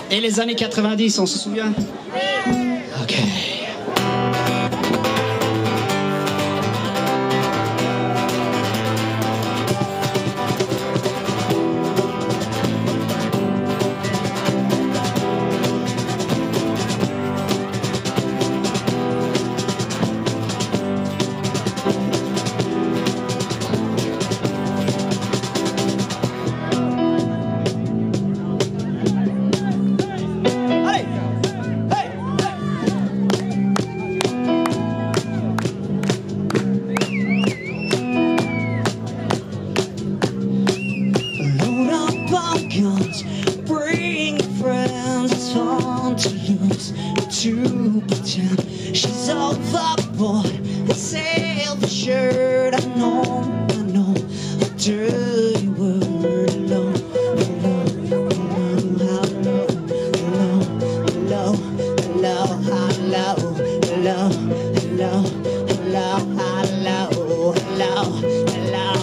Et les années 90, on se souvient? Ok. Bring friends, it's fun to lose, to pretend she's overboard. The self-assured, I know, a dirty word. Hello, hello, hello, hello, hello, hello, hello, hello, hello, hello, hello, hello, hello.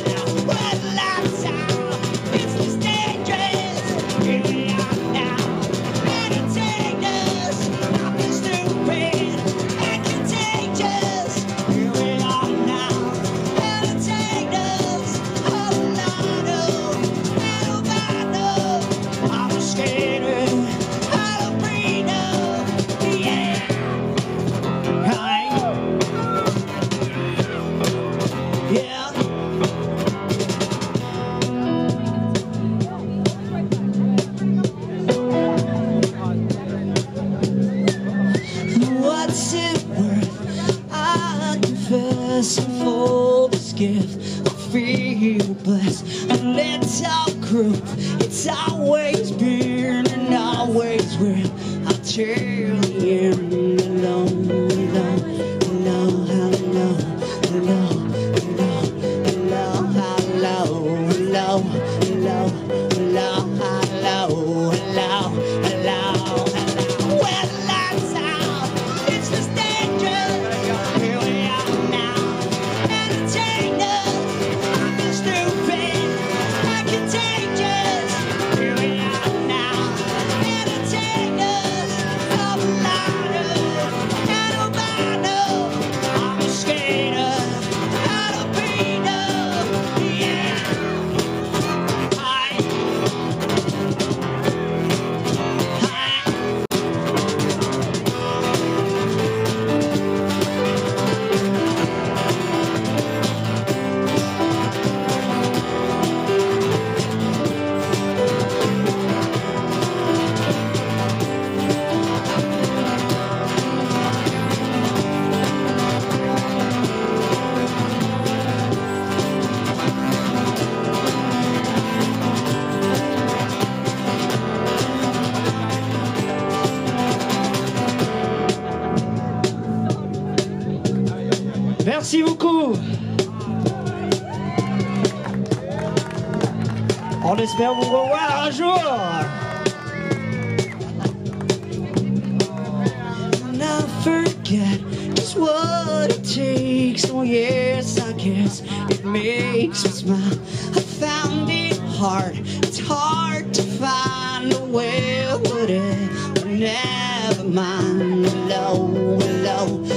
What's it worth? I confess and for this gift I feel blessed. A little group, it's always been and always will. I'll tell you, hello, hello, hello, hello, hello, hello, hello, hello, hello, hello, hello, hello, hello, hello. Merci beaucoup. On espère vous revoir un jour. I'll forget just what it takes. Oh yes, I guess it makes me smile. I found it hard. It's hard to find a way with it. But never mind. Hello, hello.